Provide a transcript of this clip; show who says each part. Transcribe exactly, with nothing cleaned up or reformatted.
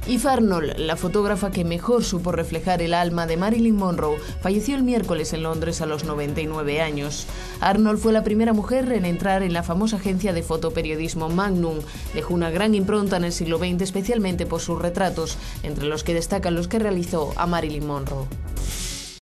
Speaker 1: Eve Arnold, la fotógrafa que mejor supo reflejar el alma de Marilyn Monroe, falleció el miércoles en Londres a los noventa y nueve años. Arnold fue la primera mujer en entrar en la famosa agencia de fotoperiodismo Magnum. Dejó una gran impronta en el siglo veinte, especialmente por sus retratos, entre los que destacan los que realizó a Marilyn Monroe.